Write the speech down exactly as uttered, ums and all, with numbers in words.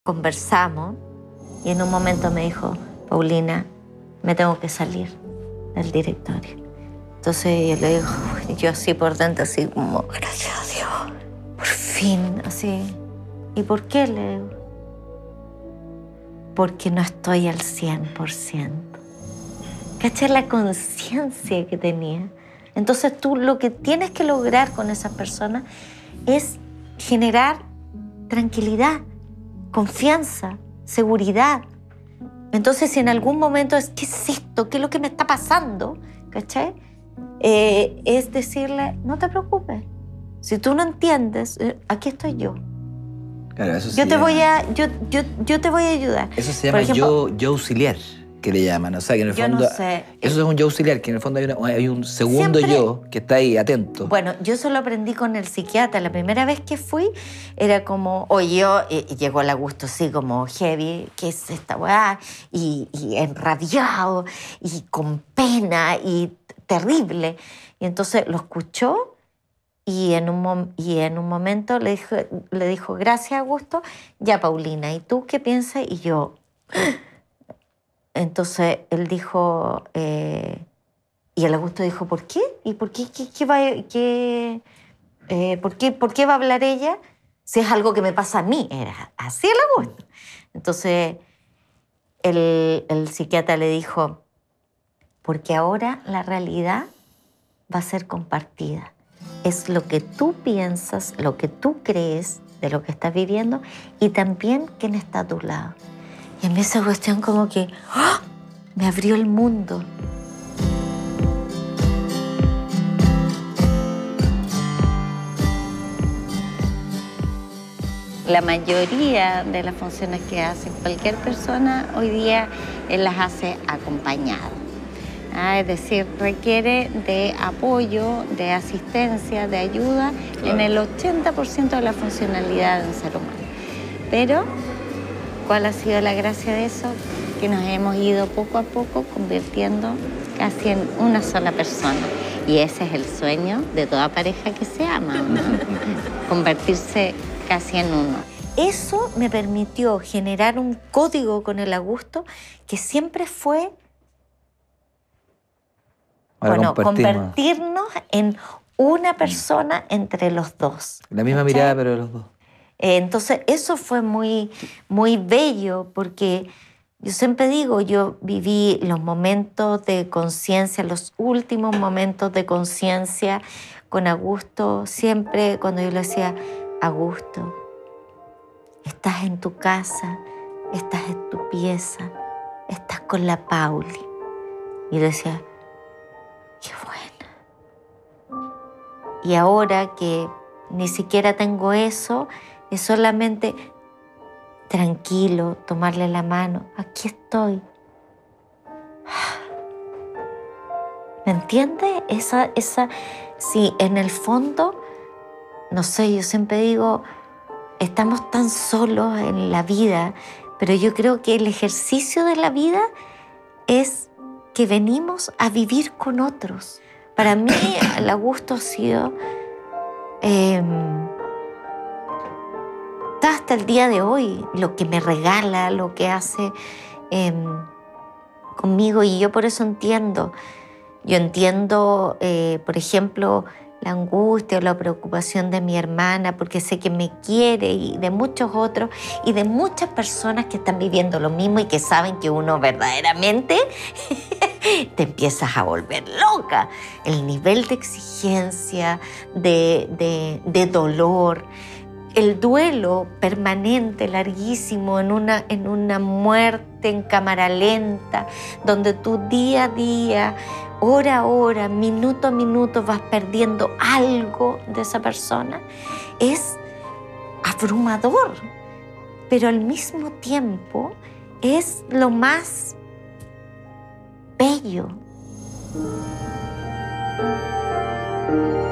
Conversamos y en un momento me dijo, Paulina, me tengo que salir del directorio. Entonces yo le digo, yo así por dentro, así como, gracias a Dios, por fin, así. ¿Y por qué? Le digo, porque no estoy al cien por ciento. ¿Cachai la conciencia que tenía? Entonces tú lo que tienes que lograr con esas personas es generar tranquilidad, confianza, seguridad. Entonces, si en algún momento es, ¿qué es esto? ¿Qué es lo que me está pasando? ¿Cachai? Eh, es decirle, no te preocupes. Si tú no entiendes, eh, aquí estoy yo. Claro, eso se Yo te llama, voy a, yo, yo, yo te voy a ayudar. Eso se llama Por ejemplo, yo, yo auxiliar, que le llaman. O sea, que en el yo fondo... no sé. Eso es un yo auxiliar, que en el fondo hay, una- hay un segundo Siempre- yo que está ahí atento. Bueno, yo eso lo aprendí con el psiquiatra. La primera vez que fui era como, oye, yo, y, y llegó el Augusto así como heavy, ¿qué es esta weá? Y, y enrabiado, y con pena, y terrible. Y entonces lo escuchó y en un, mom- y en un momento le dijo, le dijo, gracias, Augusto. Ya, Paulina, ¿y tú qué piensas? Y yo... Entonces él dijo... Eh, y el Augusto dijo, ¿por qué? ¿Y por qué, qué, qué va, qué, eh, ¿por qué, por qué va a hablar ella si es algo que me pasa a mí? Era así el Augusto. Entonces el, el psiquiatra le dijo, porque ahora la realidad va a ser compartida. Es lo que tú piensas, lo que tú crees de lo que estás viviendo y también quién está a tu lado. Y a mí esa cuestión como que ¡oh! Me abrió el mundo. La mayoría de las funciones que hace cualquier persona hoy día él las hace acompañadas. Ah, es decir, requiere de apoyo, de asistencia, de ayuda claro. en el ochenta por ciento de la funcionalidad de un ser humano. Pero, ¿cuál ha sido la gracia de eso? Que nos hemos ido poco a poco convirtiendo casi en una sola persona. Y ese es el sueño de toda pareja que se ama, ¿no? Convertirse casi en uno. Eso me permitió generar un código con el Augusto que siempre fue, Ahora bueno, compartimos. convertirnos en una persona entre los dos. La misma ¿cachai? mirada, pero los dos. Eh, entonces, eso fue muy, muy bello porque yo siempre digo, yo viví los momentos de conciencia, los últimos momentos de conciencia con Augusto, siempre cuando yo le decía, Augusto, estás en tu casa, estás en tu pieza, estás con la Pauli. Y yo decía, qué buena. Y ahora que ni siquiera tengo eso, es solamente tranquilo, tomarle la mano. Aquí estoy. ¿Me entiendes? Esa, esa, sí, en el fondo, no sé, yo siempre digo, estamos tan solos en la vida, pero yo creo que el ejercicio de la vida es que venimos a vivir con otros. Para mí, el Augusto ha sido, eh, hasta el día de hoy, lo que me regala, lo que hace eh, conmigo, y yo por eso entiendo. Yo entiendo, eh, por ejemplo, la angustia o la preocupación de mi hermana, porque sé que me quiere, y de muchos otros, y de muchas personas que están viviendo lo mismo y que saben que uno verdaderamente te empiezas a volver loca. El nivel de exigencia, de, de, de dolor, el duelo permanente, larguísimo, en una, en una muerte en cámara lenta, donde tú día a día, hora a hora, minuto a minuto vas perdiendo algo de esa persona, es abrumador, pero al mismo tiempo es lo más bello.